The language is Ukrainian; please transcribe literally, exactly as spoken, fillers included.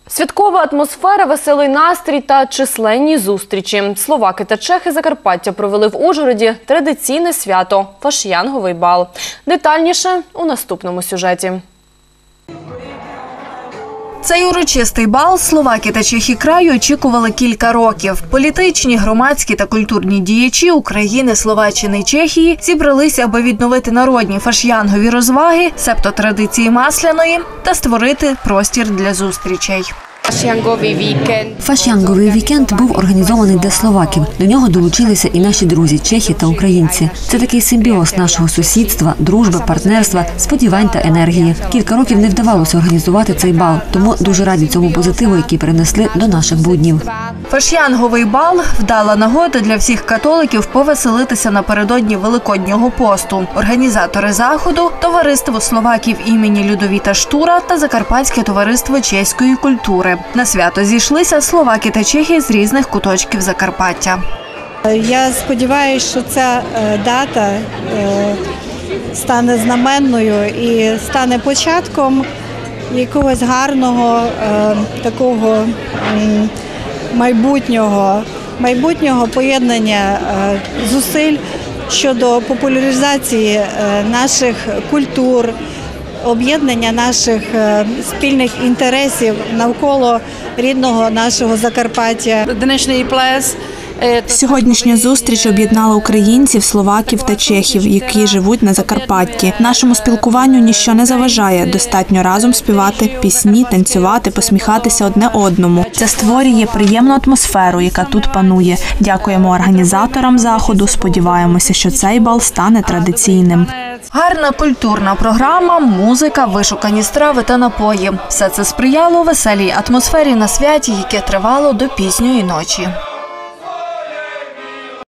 Святкова атмосфера, веселий настрій та численні зустрічі. Словаки та чехи Закарпаття провели в Ужгороді традиційне свято – Фашянговий бал. Детальніше у наступному сюжеті. Цей урочистий бал словаки та чехи краю очікували кілька років. Політичні, громадські та культурні діячі України, Словаччини і Чехії зібралися, аби відновити народні фашянгові розваги, себто традиції масляної, та створити простір для зустрічей. Фашянговий вікенд був організований для словаків. До нього долучилися і наші друзі – чехи та українці. Це такий симбіоз нашого сусідства, дружби, партнерства, сподівань та енергії. Кілька років не вдавалося організувати цей бал, тому дуже раді цьому позитиву, який перенесли до наших буднів. Фашянговий бал – вдала нагода для всіх католиків повеселитися напередодні Великоднього посту. Організатори заходу – товариство словаків імені Людовіта Штура та Закарпатське товариство чеської культури. На свято зійшлися словаки та чехи з різних куточків Закарпаття. Я сподіваюся, що ця дата стане знаменною і стане початком якогось гарного такого майбутнього, майбутнього поєднання зусиль щодо популяризації наших культур, об'єднання наших спільних інтересів навколо рідного нашого Закарпаття. Сьогоднішня зустріч об'єднала українців, словаків та чехів, які живуть на Закарпатті. Нашому спілкуванню ніщо не заважає. Достатньо разом співати пісні, танцювати, посміхатися одне одному. Це створює приємну атмосферу, яка тут панує. Дякуємо організаторам заходу. Сподіваємося, що цей бал стане традиційним. Гарна культурна програма, музика, вишукані страви та напої. Все це сприяло веселій атмосфері на святі, яке тривало до пізньої ночі.